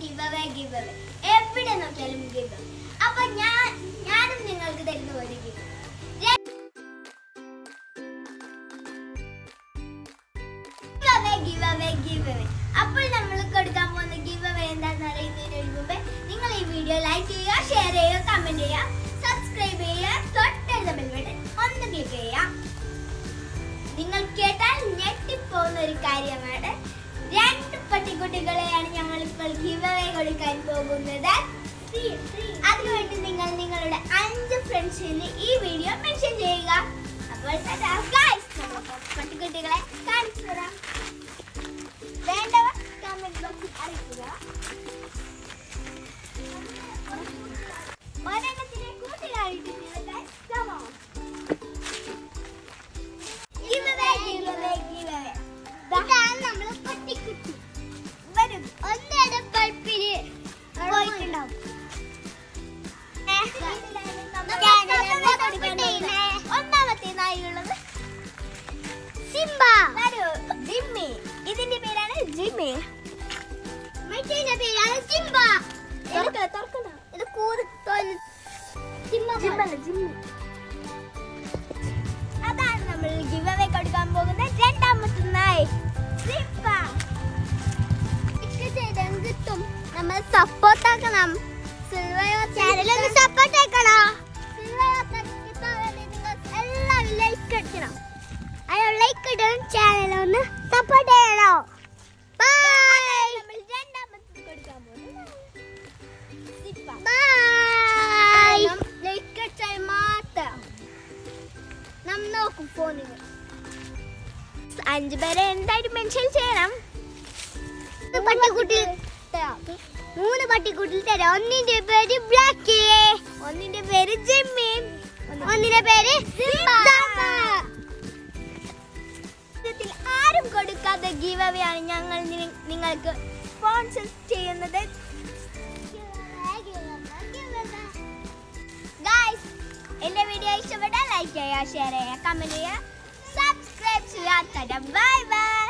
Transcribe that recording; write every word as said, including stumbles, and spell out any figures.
give away, give away. Every day no tell me give away. Appa ഞാൻ ഞാനും നിങ്ങൾക്ക് തരുന്ന ഒരു give away. Give away, give away. അപ്പോൾ നമ്മൾ കൊടുക്കാൻ പോകുന്ന give away എന്താണെന്ന് അറിയുന്നതിന് മുമ്പ് നിങ്ങൾ ഈ വീഡിയോ ലൈക്ക് ചെയ്യുക, ഷെയർ ചെയ്യുക, കമന്റ് ചെയ്യുക, സബ്സ്ക്രൈബ് ചെയ്യുക, തൊട്ടടുത്ത ബെൽ ബട്ടൺ ഒന്ന് ക്ലിക്ക് ചെയ്യുക. നിങ്ങൾ കേട്ടാൽ ഞെട്ടിപ്പോകുന്ന ഒരു കാര്യമാണ്, രണ്ട് പട്ടിക്കുട്ടികളെയാണ് ഞങ്ങൾ ഇപ്പോൾ give away കൊടുക്കാൻ പോകുന്നത്. അതിനുവേണ്ടി നിങ്ങൾ നിങ്ങളുടെ അഞ്ച് ഫ്രണ്ട്സിന് ഈ വീഡിയോ മെൻഷൻ ചെയ്യുക. അപ്പോൾ പട്ടിക്കുട്ടികളെ കാണിച്ചു തരാം. വേണ്ടവർ കമന്റ് ബോക്സിൽ അറിയിക്കുക. ഒരെണ്ണത്തിനെ കൂട്ടിലായിട്ട് ഇതാണ് നമ്മൾ പട്ടിക്കുട്ടി. വരും ഒന്നര പൾപ്പിന് പോയിട്ടുണ്ടാവും. ഒന്നാമത്തെ നായിലുള്ളത് സിംബ. വരൂ ജിമ്മി. ഇതിന്റെ പേരാണ് ജിമ്മി. മറ്റേ പേരാണ് സിംബ. ഇത് ജിമ്മി. അതാണ് നമ്മൾ ഗിവ് അവേ കൊടുക്കാൻ പോകുന്ന രണ്ടാമത്തെ നായ് സിംബ. കിട്ടും. നമ്മൾ സപ്പോർട്ട് ആക്കണം. ചാനലൊന്ന് സപ്പോർട്ട് ആക്കണം. എല്ലാവരും ലൈക്ക് അടിക്കണം. അയ്യോ ലൈക്ക് ഇടും, ചാനലൊന്ന് സപ്പോർട്ട് ചെയ്യണോ. ലൈക്ക് അടിച്ചാൽ മാത്രം നാം നോക്കും ഫോണിൽ. അഞ്ചു പേരെ എന്തായാലും മെൻഷൻ ചെയ്യണം. പട്ടിക്കുട്ടി മൂന്ന് പട്ടിക്കുട്ടിൽ തരാം. ഒന്നിന്റെ പേര് ബ്ലാക്ക്, ഒന്നിന്റെ പേര് ജിമ്മി, ഒന്നിന്റെ പേര് ആരും കൊടുക്കാത്ത ഗീവ് അവേ ആണ് ഞങ്ങൾ നിങ്ങൾക്ക് സ്പോൺസർ ചെയ്യുന്നത്. ഗൈസ്, എന്റെ വീഡിയോ ഇഷ്ടപ്പെട്ടാൽ ലൈക്ക് ചെയ്യുക, ഷെയർ ചെയ്യുക, കമന്റ് ചെയ്യുക, സബ്സ്ക്രൈബ് ചെയ്യുക. Bye by.